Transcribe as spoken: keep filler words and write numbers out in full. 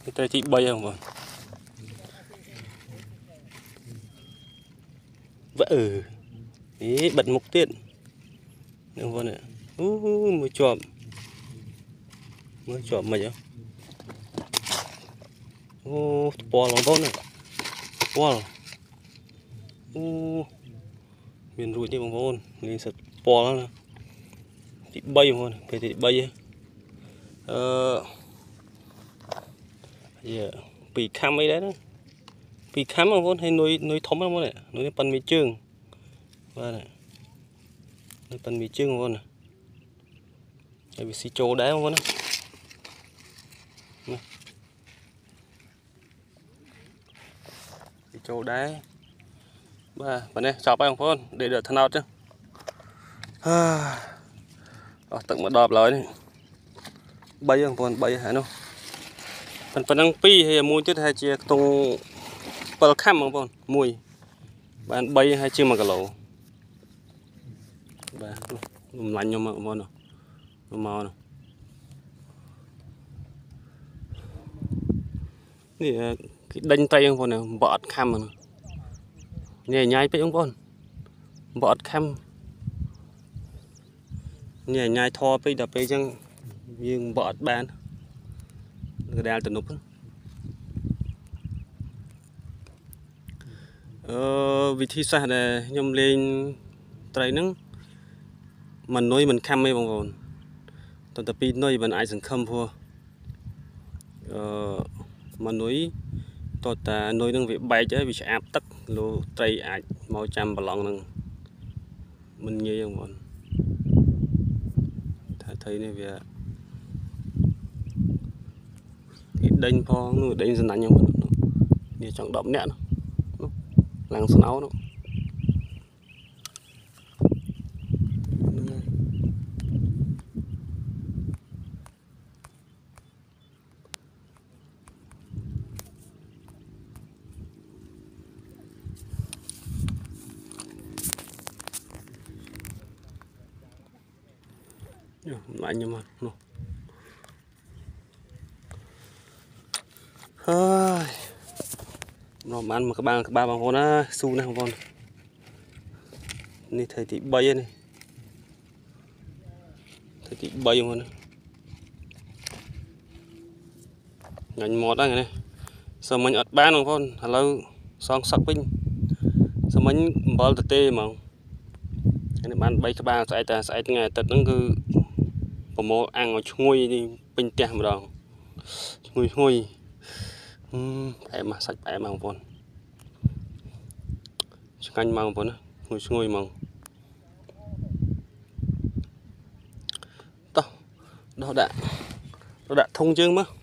tay chị bay không bọn vỡ ừ ý bật mục tiết đúng không ạ. Uh, mới chọn mới chọn mày á. Ô bò lòng vốn này bò ô miền ruồi như bông vốn nên sật bò nó chị bay không phải chị bay ờ giờ bị khăm ấy đấy đó bị khăm không vốn hay nuôi nuôi thấm không này nuôi pan mì trưng và này nuôi pan mì trưng không này hay bị xì trâu đá không vốn này xì trâu đá ba bạn này chọc anh không để được thân nào chứ à tận một đọp lại bay không còn bay hả nó phần phần năng pi hay mua chút hay chia tung bờ khăm không còn mùi bạn bay hay chưa mà cả lẩu và lạnh nhau mà con nào màu nàoนี่cái đinh tay không con này bọt khăm mà nhảy nhảy phải không con bọt khăm nhảy nhảy thò phải đập phải chăng nhưng bọt bàn cái đào từ nút ờ vị trí xa này nhom lên trái nắng mình nuôi mình khăm mấy bông bồn tận tập pin nuôi mình ai dừng khăm thua ờ mình nuôi tôi ta nuôi đang bị bay chứ bị áp tắc lô trái ai màu trăm bờ lòng nè mình như vậy bồn thấy này về cái đinh phong nó đinh dần đánh nhau đi chẳng động nè nó làng sân áo nó lại nhưng mà nó ơi nó ăn mà các bạn các ba bằng con á su này con này thầy thì bay này thầy thì bay con ngành mọt đây này sao mình ọt bán không con lâu xong sắc pin sao mình bờ tê mà này bạn bay các bạn sẽ ta sẽ ngày tật nó cứ một ăn ở chui đi pin tè một đồng chui chui em mà sạch em mà con canh măng con ngồi ngồi măng đó đó đã đó đã thông chương mà